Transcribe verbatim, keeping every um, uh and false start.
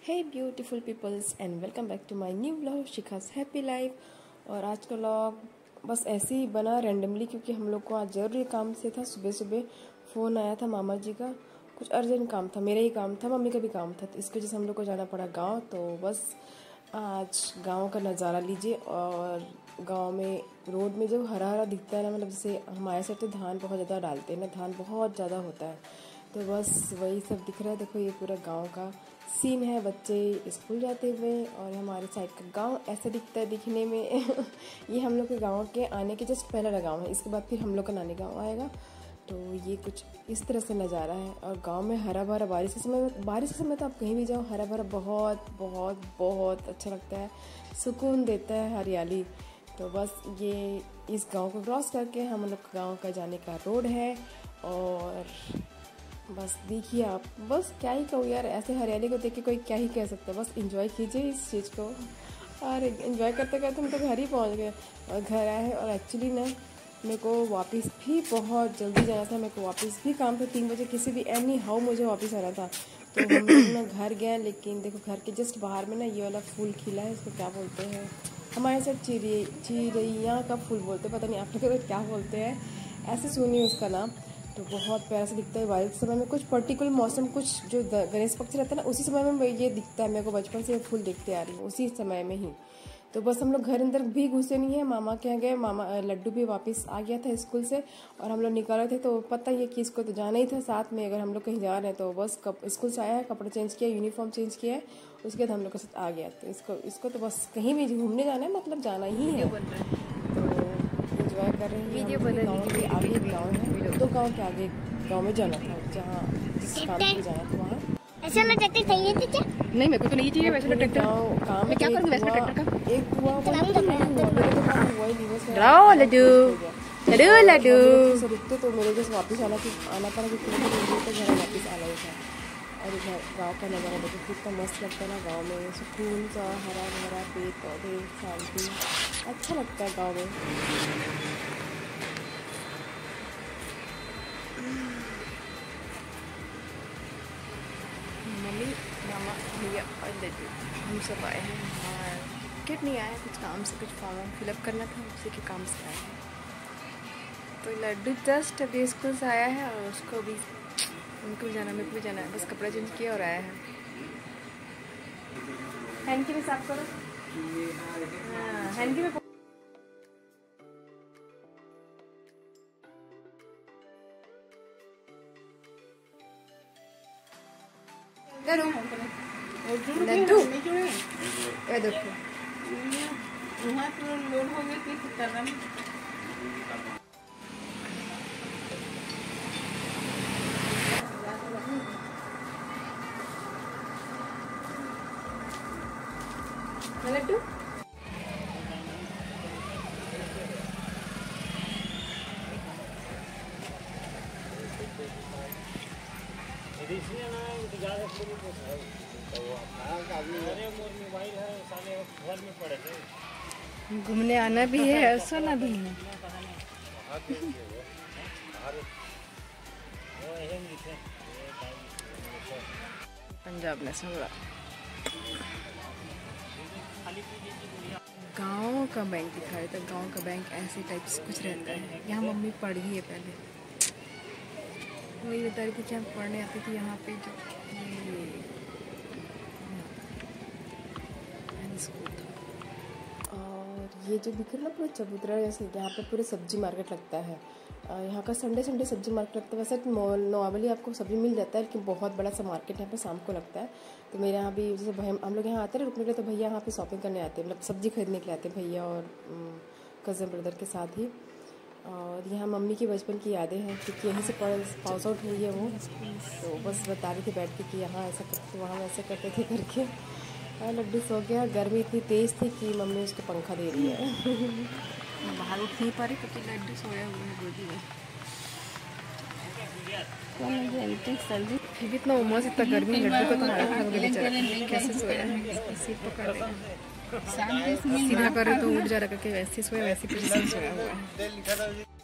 Hey beautiful peoples and welcome back to my new vlog Shikha's happy life. और आज का vlog बस ऐसे ही बना रैंडमली, क्योंकि हम लोग को आज जरूरी काम से था। सुबह सुबह फ़ोन आया था मामा जी का, कुछ अर्जेंट काम था, मेरा ही काम था, मम्मी का भी काम था, तो इसकी वजह से हम लोग को जाना पड़ा गाँव। तो बस आज गाँव का नज़ारा लीजिए। और गाँव में रोड में जो हरा हरा दिखता है ना, मतलब जैसे हमारे साइड तो धान बहुत ज़्यादा डालते हैं ना, धान बहुत ज़्यादा होता है, तो बस वही सब दिख रहा है। देखो ये पूरा गांव का सीन है, बच्चे स्कूल जाते हुए, और हमारे साइड का गांव ऐसा दिखता है दिखने में। ये हम लोग के गांव के आने के जस्ट पहला वाला गाँव है, इसके बाद फिर हम लोग का नानी गांव आएगा। तो ये कुछ इस तरह से नज़ारा है। और गांव में हरा भरा, बारिश के समय बारिश के समय तो आप कहीं भी जाओ हरा भरा बहुत बहुत बहुत अच्छा लगता है, सुकून देता है हरियाली। तो बस ये इस गांव को क्रॉस करके हम लोग गांव का जाने का रोड है। और बस देखिए आप, बस क्या ही कहूँ यार, ऐसे हरियाली को देख के कोई क्या ही कह सकता है। बस एंजॉय कीजिए इस चीज़ को। और एंजॉय करते करते हम तो घर ही पहुँच गए और घर आए हैं। और एक्चुअली ना मेरे को वापस भी बहुत जल्दी जाना था, मेरे को वापस भी काम था तीन बजे, किसी भी एनी हाउ मुझे वापस आना था। तो हम लोग ना घर गए, लेकिन देखो घर के जस्ट बाहर में ना ये वाला फूल खिला है, इसको क्या बोलते हैं हमारे साथ, चिड़िया चिड़ैया का फूल बोलते हैं, पता नहीं आप लोग क्या बोलते हैं, ऐसे सुनिए उसका नाम। तो बहुत प्यारा से दिखता है बारिश के समय में। कुछ पर्टिकुलर मौसम, कुछ जो गणेश पक्ष रहता है ना, उसी समय में ये दिखता है। मेरे को बचपन से ये फूल देखते आ रही हूँ उसी समय में ही। तो बस हम लोग घर अंदर भी घुसे नहीं है, मामा के यहाँ गए, मामा लड्डू भी वापस आ गया था स्कूल से, और हम लोग निकल रहे थे। तो पता ही है कि इसको तो जाना ही था साथ में, अगर हम लोग कहीं जा रहे हैं तो बस कप स्कूल से आया है, कपड़े चेंज किया, यूनिफॉर्म चेंज किया है, उसके बाद हम लोग के साथ आ गया। तो इसको इसको तो बस कहीं भी घूमने जाना है, मतलब जाना ही है। तो एंजॉय कर रहे हैं। गाँव के आगे एक गाँव है, दो गाँव के आगे गाँव में जाना था, जहाँ जिस काम पे जाना था वहाँ। ऐसा मैं ट्रैक्टर चाहिए थी क्या? नहीं, मेरे को तो नहीं चाहिए वैसे ट्रैक्टर। काम में क्या करूँगी वैसे ट्रैक्टर का? एक हुआ वो नहीं था, मेरे को काम हुआ ही नहीं, बस लाओ लड्डू लड्डू लड्डू से रुकते तो मेरे जैसे वापस आना कि आना पड़ा, क्योंकि तो घर वापस आना ही था। और इधर गाँव का नज़ारा देखो कितना मस्त लगता है ना, गाँव में सुकून सा, हरा भरा पेड़ पौधे, शांति, अच्छा लगता है गाँव में। मम्मी, मामा, भैया और लड्डू हम सब आए हैं। और किट नहीं आया, कुछ काम से, कुछ फॉर्म फिलअप करना था, उसी के काम से आए हैं। तो लड्डू जस्ट अभी स्कूल से आया है, और उसको भी, उनको भी जाना, मेरे को भी जाना है, बस कपड़ा चेंज किया और आया है। हैंड की भी साफ करो। हाँ, हैंड की भी लड्डू ये देखो वहाँ तो लोड हो गया कि करना लड्डू। घूमने आना भी है, सोना भी है। पंजाब नेशनल गांव का बैंक दिखा रहे थे। गांव का बैंक ऐसे टाइप से कुछ रहता है। यहाँ मम्मी पढ़ी है पहले, वही बता रही थी कि हम पढ़ने आते थे यहाँ पे, जो स्कूल था। और ये जो दिख रहा है ना पूरा चबूतरा जैसे, यहाँ पे पूरे सब्जी मार्केट लगता है। यहाँ का संडे संडे सब्जी मार्केट लगता है। वैसे नॉर्मली आपको सब्जी मिल जाता है, लेकिन बहुत बड़ा सा मार्केट यहाँ पे शाम को लगता है। तो मेरे यहाँ भी जैसे भाई हम लोग यहाँ आते हैं रुकने के लिए, तो भैया यहाँ पे शॉपिंग करने आते हैं, मतलब सब्जी खरीदने के लिए आते हैं भैया और कज़न ब्रदर के साथ ही। और यहाँ मम्मी की बचपन की यादें हैं, क्योंकि यहीं से पास आउट हुई है वो। तो बस बता रही थी बैठ के कि यहाँ ऐसा करते थे, वहाँ वैसे करते थे करके। और लड्डू सो गया, गर्मी इतनी तेज़ थी कि मम्मी उसको पंखा दे रही है। बाहर उठ नहीं पा रही क्योंकि लड्डू सोया हुआ है गोदी में। फिर भी इतना उमस, इतना गर्मी, लड्डू को तो हालत खराब हो गई, कैसे सोया है, सीट पकड़ लेगा, सीधा करे तो उठ जा रहा, करके वैसे सोया वैसी पोजीशन सोया हुआ है।